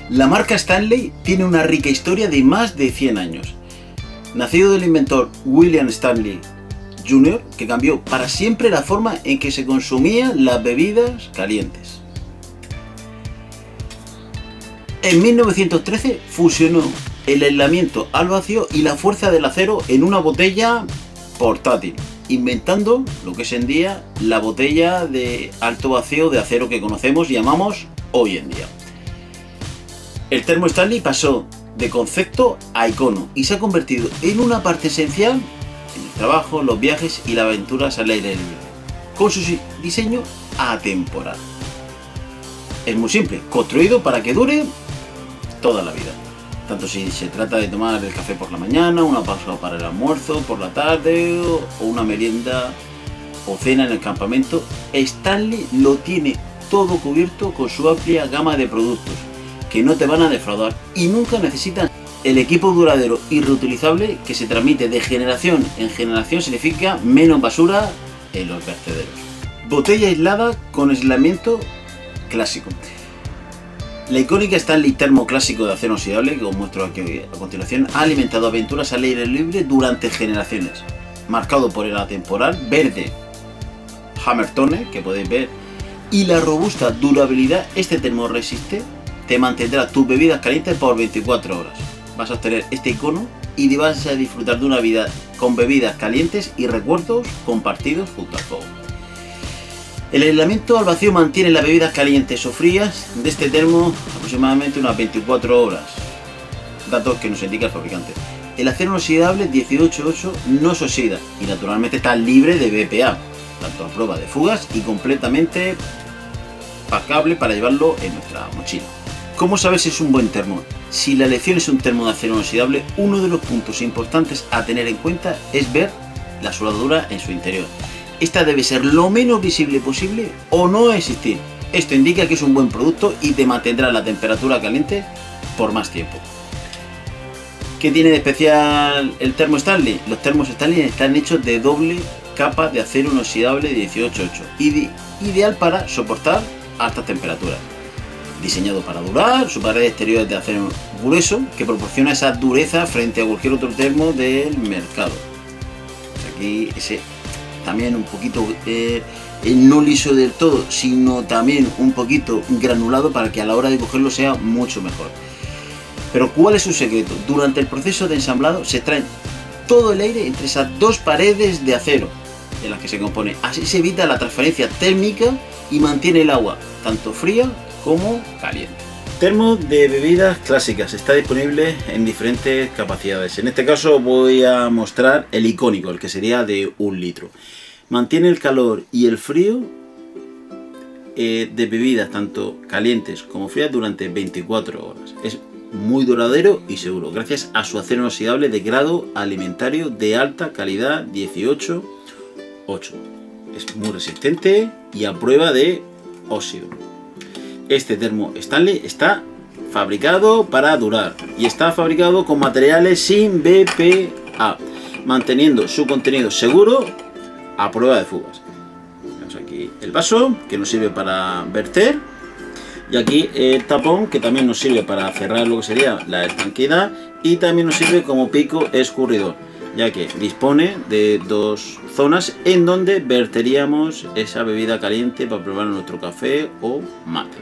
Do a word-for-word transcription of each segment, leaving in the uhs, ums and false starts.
La marca Stanley tiene una rica historia de más de cien años. Nacido del inventor William Stanley junior, que cambió para siempre la forma en que se consumían las bebidas calientes. En mil novecientos trece fusionó el aislamiento al vacío y la fuerza del acero en una botella portátil, inventando lo que es en día la botella de alto vacío de acero que conocemos y llamamos hoy en día. El termo Stanley pasó de concepto a icono y se ha convertido en una parte esencial en el trabajo, los viajes y las aventuras al aire libre, con su diseño atemporal. Es muy simple, construido para que dure toda la vida. Tanto si se trata de tomar el café por la mañana, una pausa para el almuerzo por la tarde o una merienda o cena en el campamento, Stanley lo tiene todo cubierto con su amplia gama de productos que no te van a defraudar y nunca necesitan. El equipo duradero y reutilizable que se transmite de generación en generación significa menos basura en los vertederos. Botella aislada con aislamiento clásico. La icónica Stanley termo clásico de acero inoxidable, que os muestro aquí a continuación, ha alimentado aventuras al aire libre durante generaciones, marcado por el atemporal verde Hammertone, que podéis ver, y la robusta durabilidad. Este termo resiste, te mantendrá tus bebidas calientes por veinticuatro horas. Vas a obtener este icono y vas a disfrutar de una vida con bebidas calientes y recuerdos compartidos junto al fuego. El aislamiento al vacío mantiene las bebidas calientes o frías de este termo aproximadamente unas veinticuatro horas, datos que nos indica el fabricante. El acero inoxidable dieciocho ocho no se oxida y naturalmente está libre de B P A, tanto a prueba de fugas y completamente pagable para llevarlo en nuestra mochila. ¿Cómo saber si es un buen termo? Si la elección es un termo de acero inoxidable, uno de los puntos importantes a tener en cuenta es ver la soldadura en su interior. Esta debe ser lo menos visible posible o no existir. Esto indica que es un buen producto y te mantendrá la temperatura caliente por más tiempo. ¿Qué tiene de especial el termo Stanley? Los termos Stanley están hechos de doble capa de acero inoxidable dieciocho ocho, ideal para soportar altas temperaturas. Diseñado para durar, su pared exterior es de acero grueso que proporciona esa dureza frente a cualquier otro termo del mercado. Aquí ese también un poquito eh, no liso del todo, sino también un poquito granulado para que a la hora de cogerlo sea mucho mejor. Pero ¿cuál es su secreto? Durante el proceso de ensamblado se extrae todo el aire entre esas dos paredes de acero en las que se compone. Así se evita la transferencia térmica y mantiene el agua tanto fría como caliente. Termo de bebidas clásicas, está disponible en diferentes capacidades. En este caso voy a mostrar el icónico, el que sería de un litro. Mantiene el calor y el frío eh, de bebidas tanto calientes como frías durante veinticuatro horas. Es muy duradero y seguro gracias a su acero inoxidable de grado alimentario de alta calidad dieciocho ocho. Es muy resistente y a prueba de óxido. Este termo Stanley está fabricado para durar y está fabricado con materiales sin B P A, manteniendo su contenido seguro a prueba de fugas. Tenemos aquí el vaso que nos sirve para verter y aquí el tapón que también nos sirve para cerrar lo que sería la estanqueidad y también nos sirve como pico escurridor, ya que dispone de dos zonas en donde verteríamos esa bebida caliente para probar nuestro café o mate.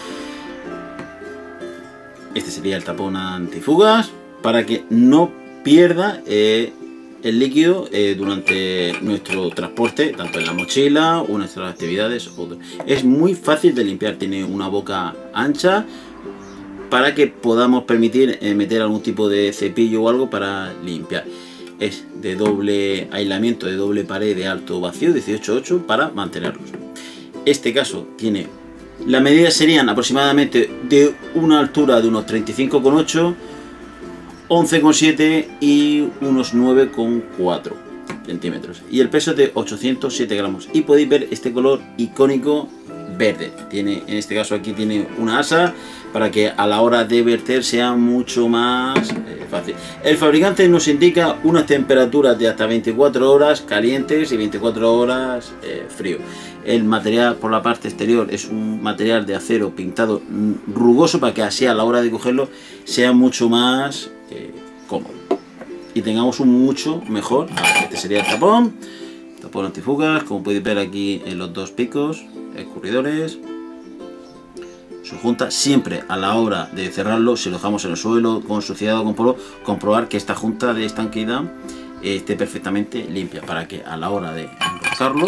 Este sería el tapón antifugas para que no pierda eh, el líquido eh, durante nuestro transporte, tanto en la mochila o en nuestras actividades. Es muy fácil de limpiar, tiene una boca ancha para que podamos permitir eh, meter algún tipo de cepillo o algo para limpiar. Es de doble aislamiento, de doble pared de alto vacío, dieciocho ocho, para mantenerlos. Este caso tiene, las medidas serían aproximadamente de una altura de unos treinta y cinco coma ocho, once coma siete y unos nueve coma cuatro centímetros. Y el peso es de ochocientos siete gramos. Y podéis ver este color icónico verde. Tiene, en este caso aquí tiene una asa para que a la hora de verter sea mucho más eh, fácil. El fabricante nos indica unas temperaturas de hasta veinticuatro horas calientes y veinticuatro horas eh, frío. El material por la parte exterior es un material de acero pintado rugoso para que así a la hora de cogerlo sea mucho más eh, cómodo y tengamos un mucho mejor. Este sería el tapón, tapón antifugas, como podéis ver aquí en los dos picos escurridores. Su junta, siempre a la hora de cerrarlo, si lo dejamos en el suelo con suciedad o con polvo, comprobar que esta junta de estanqueidad eh, esté perfectamente limpia, para que a la hora de enroscarlo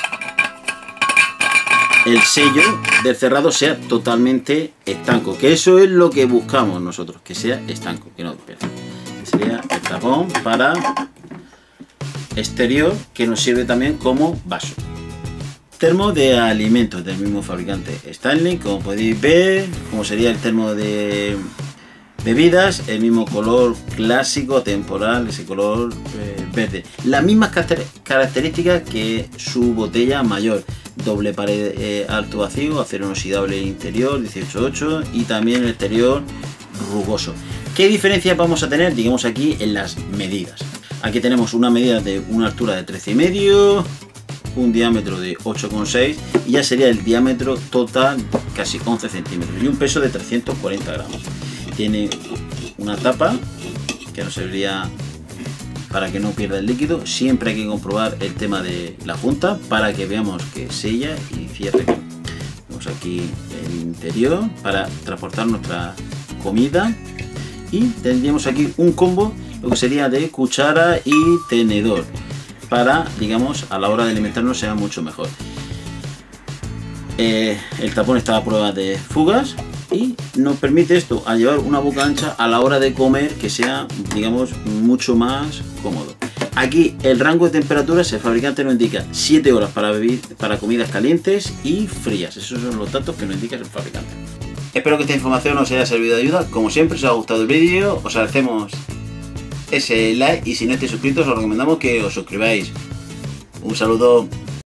el sello del cerrado sea totalmente estanco, que eso es lo que buscamos nosotros, que sea estanco, que no pierda. Sería el tapón para exterior, que nos sirve también como vaso. Termo de alimentos del mismo fabricante Stanley, como podéis ver, como sería el termo de bebidas, el mismo color clásico temporal, ese color eh, verde. Las mismas características que su botella mayor, doble pared eh, alto vacío, acero inoxidable interior dieciocho ocho y también el exterior rugoso. ¿Qué diferencias vamos a tener? Digamos aquí en las medidas. Aquí tenemos una medida de una altura de trece y medio, un diámetro de ocho coma seis y ya sería el diámetro total casi once centímetros y un peso de trescientos cuarenta gramos. Tiene una tapa que nos serviría para que no pierda el líquido. Siempre hay que comprobar el tema de la junta para que veamos que sella y cierre. Tenemos aquí el interior para transportar nuestra comida y tendríamos aquí un combo, lo que sería de cuchara y tenedor, para, digamos, a la hora de alimentarnos sea mucho mejor. Eh, el tapón está a prueba de fugas y nos permite esto a llevar una boca ancha a la hora de comer, que sea, digamos, mucho más cómodo. Aquí el rango de temperaturas el fabricante nos indica siete horas para, beber, para comidas calientes y frías. Esos son los datos que nos indica el fabricante. Espero que esta información os haya servido de ayuda. Como siempre, si os ha gustado el vídeo, os agradecemos ese like y si no estáis suscritos os recomendamos que os suscribáis. Un saludo.